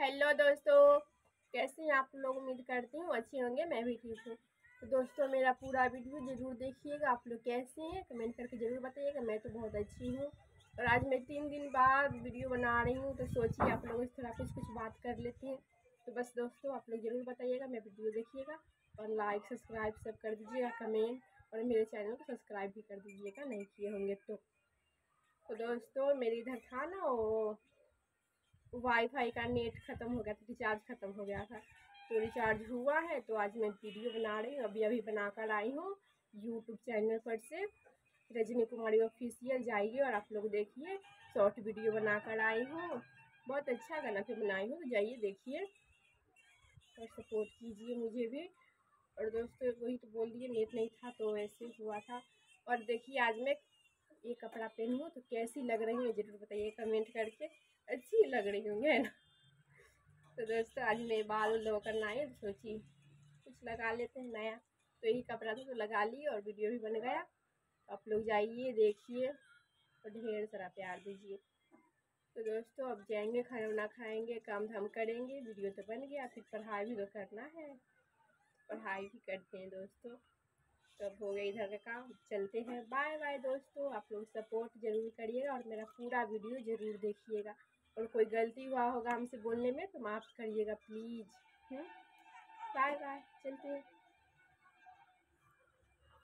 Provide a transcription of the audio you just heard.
Hello दोस्तों, कैसे हैं आप लोग। उम्मीद करती हूँ अच्छे होंगे, मैं भी ठीक हूँ। तो दोस्तों मेरा पूरा वीडियो ज़रूर देखिएगा। आप लोग कैसे हैं कमेंट करके ज़रूर बताइएगा। मैं तो बहुत अच्छी हूँ और आज मैं 3 दिन बाद वीडियो बना रही हूँ, तो सोचिए आप लोगों से थोड़ा कुछ बात कर लेते हैं। तो बस दोस्तों आप लोग ज़रूर बताइएगा, मैं वीडियो देखिएगा और लाइक सब्सक्राइब सब कर दीजिएगा, कमेंट और मेरे चैनल को सब्सक्राइब भी कर दीजिएगा नहीं किए होंगे तो दोस्तों मेरे इधर था ना वो वाईफाई का नेट ख़त्म हो गया था, रिचार्ज ख़त्म हो गया था। तो रिचार्ज हुआ है तो आज मैं वीडियो बना रही हूँ, अभी बनाकर आई हूँ यूट्यूब चैनल पर से। रजनी कुमारी ऑफिशियल जाइए और आप लोग देखिए, शॉर्ट वीडियो बनाकर आई हूँ। बहुत अच्छा गाना पे बनाई हूँ, तो जाइए देखिए और सपोर्ट कीजिए मुझे भी। और दोस्तों वही तो बोल दिए, नेट नहीं था तो ऐसे हुआ था। और देखिए आज मैं ये कपड़ा पहनी हूँ तो कैसी लग रही है ज़रूर बताइए कमेंट करके। अच्छी लग रही होंगे है ना। तो दोस्तों आज मैं बाल लो करना है, तो सोची कुछ लगा लेते हैं नया। तो यही कपड़ा था तो लगा लिए और वीडियो भी बन गया। आप लोग जाइए देखिए और ढेर सारा प्यार दीजिए। तो दोस्तों अब जाएंगे, खाना वाना खाएंगे, काम धाम करेंगे। वीडियो तो बन गया, फिर पढ़ाई भी तो करना है, पढ़ाई भी करते हैं दोस्तों। तो अब हो गया इधर का काम, चलते हैं। बाय बाय दोस्तों, आप लोग सपोर्ट ज़रूर करिएगा और मेरा पूरा वीडियो ज़रूर देखिएगा। और कोई गलती हुआ होगा हमसे बोलने में तो माफ़ करिएगा प्लीज़। बाय बाय, चलते हैं।